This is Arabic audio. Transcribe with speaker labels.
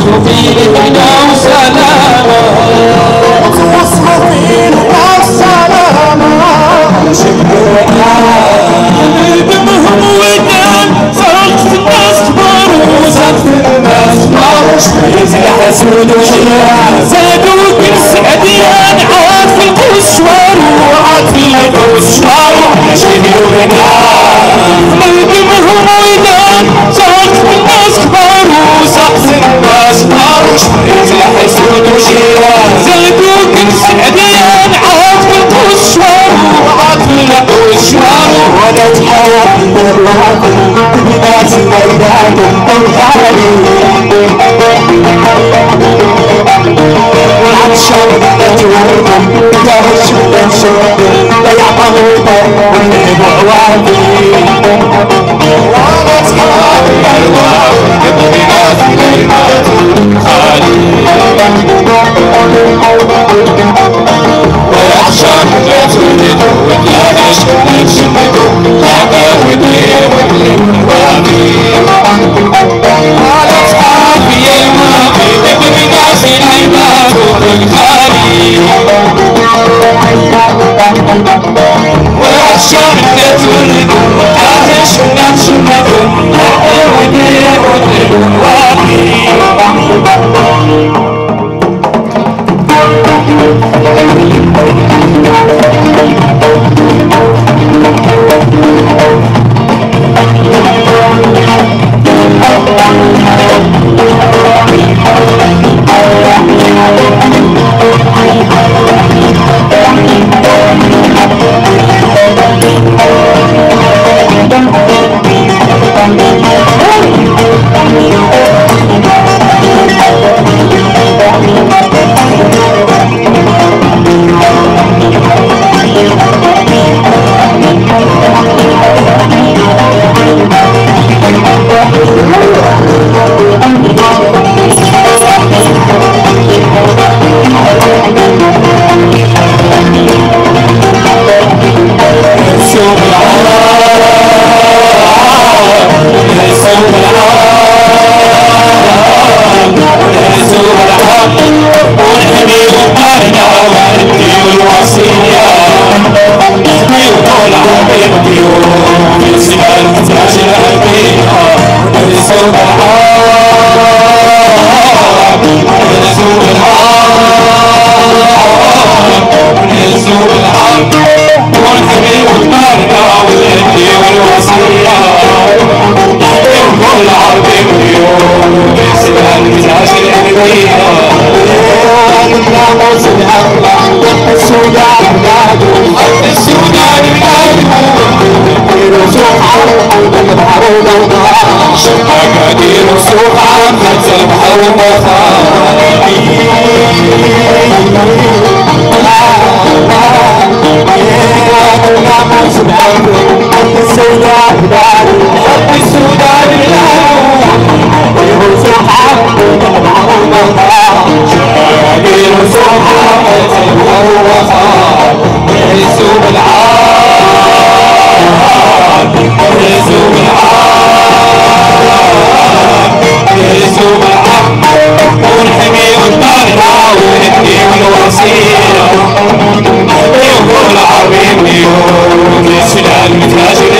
Speaker 1: توصلوا فينا وسلامة توصلوا فينا وسلامة شكرنا دمهم ودان صرخت الناس كبار وصرخت الناس كبار يزيد حسود وشيان زادوا كل سعديان عاد في القشوار وعاد في القشوار شدوا بنا دمهم ودان صرخت الناس كبار وصرخت الناس كبار يزيد حسود وشيان زادوا كل سعديان عاد في القشوار وعاد في القشوار ولا تحاول بالراحل بناس الميدان الغالي والعطشان نتوركم دهش ونشوف لا يعطونا ونهب عوادي ولا تحاول بالراحل بناس الميدان الغالي والعطشان نتوركم ودهش ونشوف على أصحابي الماضي نبني ناس العباد والخالي والعشاق نتولد وعايش ونفسنا ونبني والواقي أكادير السوق عمت البحر ومخالي حب السودان السوق عمت البحر ومخالي أكادير السوق عمت البحر ومخالي السوق العام السوق السوق العام والحمي والطارقة والهدي والوصية يقول العربي مليون السلال متهاجر